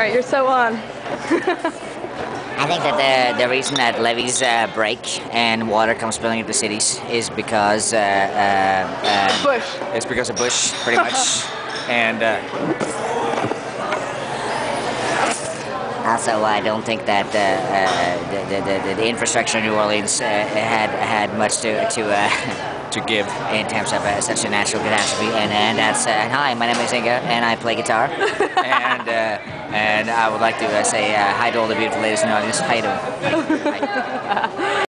Alright, you're so on. I think that the reason that levees break and water comes spilling into cities is because Bush. It's because of Bush, pretty much. And also, I don't think that the infrastructure in New Orleans had much to give. in terms of such a natural catastrophe. And that's hi, my name is Inge, and I play guitar. and I would like to say hi to all the beautiful ladies in the audience. How you doing? Hi.